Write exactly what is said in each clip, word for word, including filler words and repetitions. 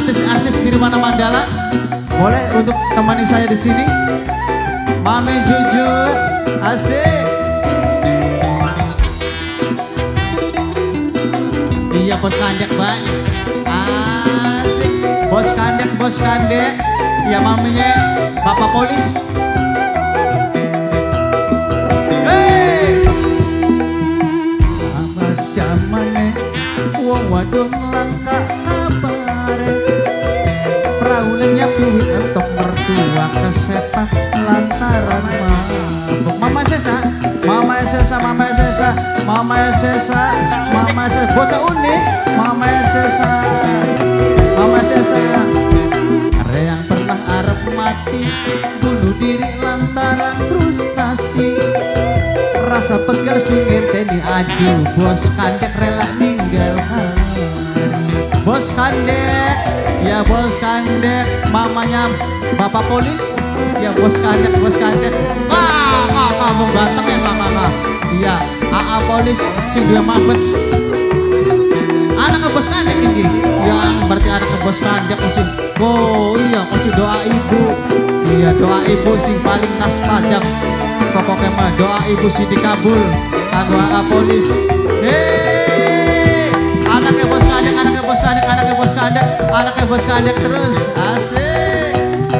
artis-artis Nirwana Mandala. Boleh untuk temani saya di sini. Mami Juju, asik. Iya bos kandek banyak. Asik. Bos kandek, bos kandek. Iya maminya Bapak Polis. Hey. Amas zamane wong wadon langka kabare. Praunenya duit entok mertua kesepak lantaran mabuk. Mama Sesa, Mama Sesa, Mama Sesa, Mama Sesa, Mama Sesa, bos unik, Mama Sesa, Mama Sesa. Yang pernah arep mati, bunuh diri lantaran frustasi. Rasa pegal sungin teni aduh, bos kandek rela ninggal. Bos kandek, ya bos kandek, mamanya Bapak Polis. Ya bos kandek, bos kandek. Wah, wah, kamu ganteng ya mama. Iya, A A Polis sing dua mabes. Anak bos kandek ini. Yang berarti anak bos kandek masih. Oh iya, masih doa ibu. Iya, doa ibu sing paling nas pajak. Pokoknya mah doa ibu sih dikabul. Kanggo A A Polis. Hei, anaknya bos kandek, anaknya bos kandek, anaknya bos kandek, anaknya bos kandek terus. Asik.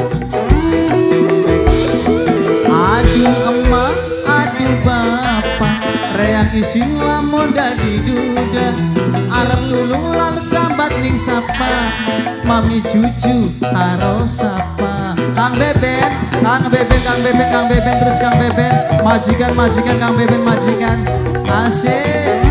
Aduh emak, aduh bapak, reang isin lamun dadi duda. Arep tulung lan sambat ning sapa, mami Juju taro sapa. Kang Beben, Kang Beben, Kang Beben, Kang Beben, terus Kang Beben, majikan, majikan, Kang Beben, majikan. Asik.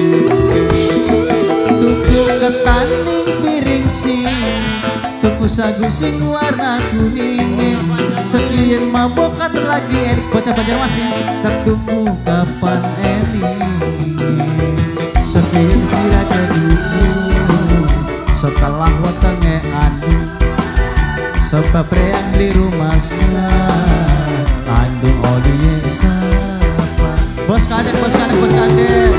Tuku ketan ning piring cing, tuku sagu sing warna kuning. Sekian mabokat lagi elik bocah Banjarmasin, tak tunggu kapan elik. Sekian sirah jadiku setelah wetenge anu, sebab reang di rumah sa andung oli sapa. Bos kadek, bos kadek, bos kadek.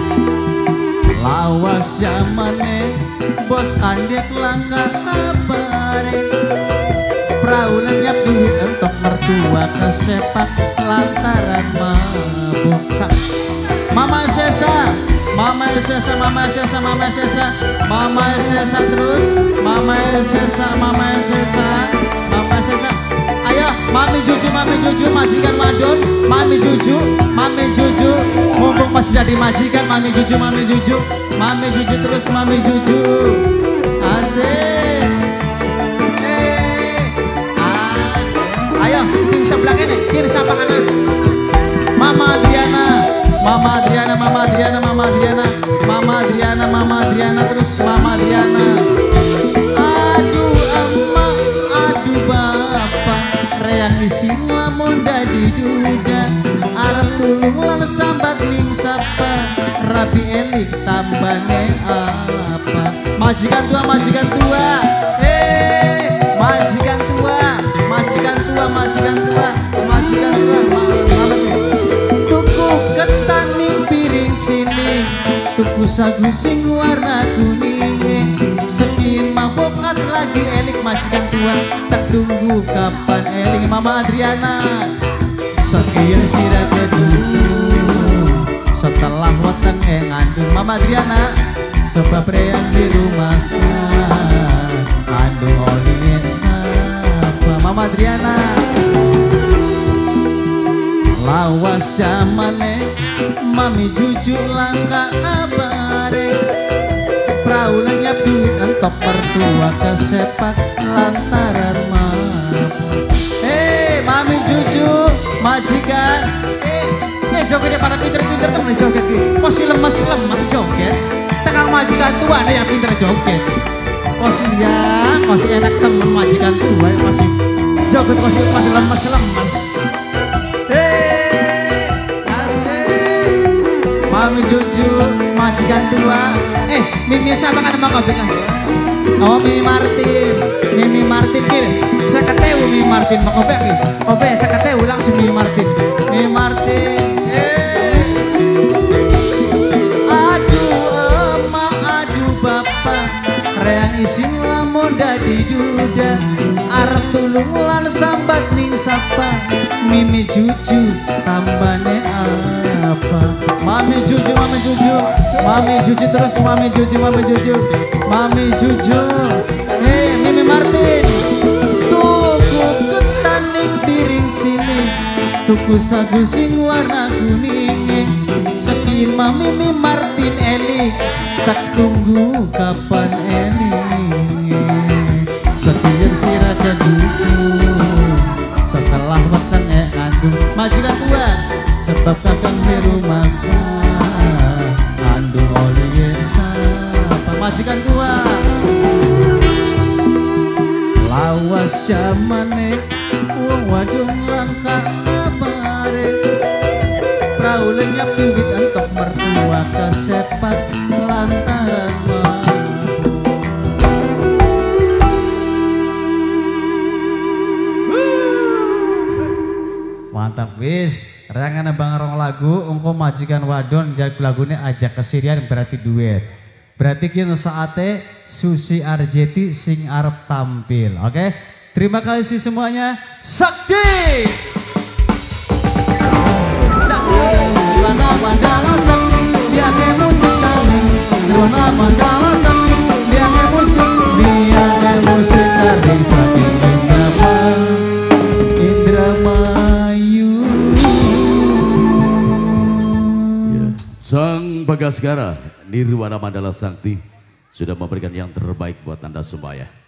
Lawas zamane bos kadek langka kabare. Praunanya duit entok mertua kesepak lantaran mabuk. Mama Sesa, Mama Sesa, Mama Sesa, Mama Sesa, Mama Sesa terus, Mama Sesa, Mama Sesa, Mama Sesa. Ayo, Mami Juju, Mami Juju, majikan wadon, Mami Juju, Mami Juju, mumpung masih jadi majikan, Mami Juju, Mami Juju, Mami Juju terus, Mami Juju. Asik. Ayo, sing sebelah ini, kiri siapa kanan? Mama Adriana, Mama Adriana, Mama Adriana, Mama Adriana, Mama Adriana, Mama Adriana, terus Mama Adriana. Aduh emak, aduh bapak, reang isin lamun dadi duda. Arep tulung lan sambat ning sapa, rabi elik tambane apa? Majikan tua, majikan tua. Hei, majikan tua. Majikan tua, majikan tua, majikan tua, malam tuku ketan ning piring cilik, tuku sagu sing warna kuning. Sekian mabokat lagi elik majikan tua, tak tunggu kapan elik. Mama Adriana. Sekian sirah kedua setelah wetenge ngandung. Mama Adriana, sebab reang di rumah sa andung oli sa. Mama Adriana. Lawas zamane Mami Juju langka abare. Praunanya duit entok mertua kesepak lantaran mabuk. Hei Mami Juju, majikan. Eh, eh jogetnya pada pinter-pinter temen joget ki. Masih lemes-lemes joget. Tekan majikan tua nih yang pinter joget. Masih ya, masih enak temen majikan tua yang masih joget masih masih lemes-lemes. Hei, asik. Mami Juju, majikan tua. Eh, Mimi siapa kan mau kopi kan? Oh, Mimi Martin, Mimi Martin kil. Saya ketemu Mimi Martin mau kopi kil. Kopi saya ketemu langsung Mimi Martin. Mimi Martin. Hey. Aduh emak, aduh bapak, reang isin lamun dadi duda arep tulung lan sambat ning sapa mimi juju tambane apa mami juju mami juju mami juju terus mami juju mami juju mami juju hei Mimi Martin tuku ketan ning piring cilik tuku sagu sing warna kuning sekima Mimi Martin Eli tak tunggu kapan Eli sekian sirakan dukung setelah makan eh andung majikan tua sebab kakang di rumah sa andung oleh sapa majikan tua lawas jamane wong wadung langka kabare praulenya piwit entok mertua kesepat lantaran mantap wis rangan bang rong lagu engko majikan wadon jadi lagunya ajak kesirian berarti duet berarti kini saatnya Susi Arjeti sing arep tampil oke okay? Terima kasih semuanya Sakti Sakti Wana Mandala Sakti biangnya musik kali Wana Mandala Sakti biangnya musik biangnya musik kali Sakti Indramayu Indramayu ya. Sang Bagaskara Nirwana Mandala Sakti sudah memberikan yang terbaik buat Anda semua ya.